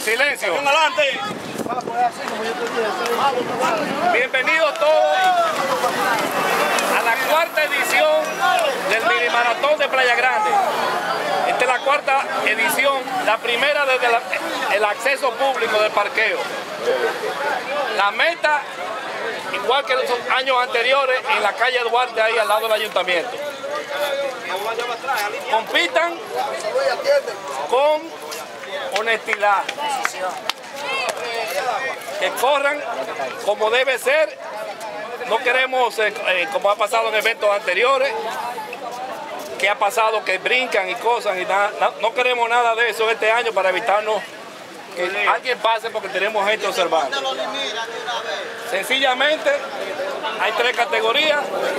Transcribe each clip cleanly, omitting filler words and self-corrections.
Silencio. Bienvenidos todos a la cuarta edición del mini maratón de Playa Grande. Esta es la cuarta edición, la primera desde el acceso público del parqueo. La meta, igual que los años anteriores, en la calle Duarte, ahí al lado del ayuntamiento. Compitan con honestidad, que corran como debe ser. No queremos, como ha pasado en eventos anteriores, que ha pasado que brincan y cosas y nada. No queremos nada de eso este año para evitarnos que alguien pase porque tenemos gente observando. Sencillamente hay 3 categorías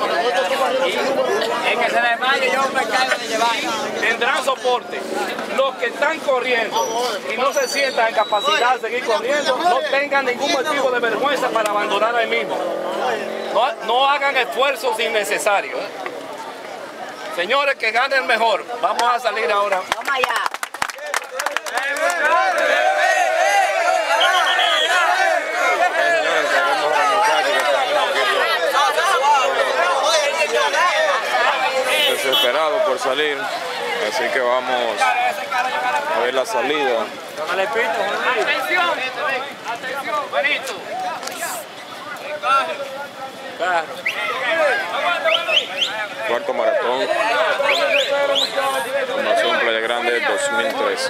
y que se desmaye yo me encargo de llevar. Tendrán soporte. Los que están corriendo y no se sientan en capacidad de seguir corriendo, no tengan ningún motivo de vergüenza para abandonar ahí mismo. No hagan esfuerzos innecesarios. Señores, que ganen mejor. Vamos a salir ahora. Vamos allá. Desesperado por salir, así que vamos a ver la salida. Atención, atención, Benito. Cuarto maratón, Formación Playa Grande 2013.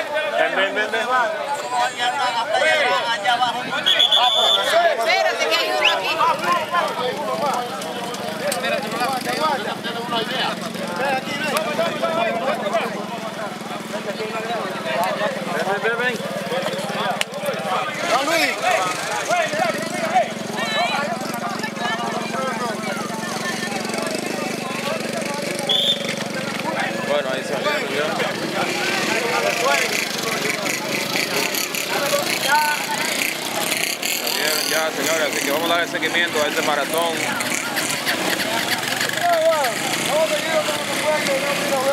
Espérate que hay uno aquí. Bueno, ahí salieron ya, señores, así que vamos a dar seguimiento a este maratón.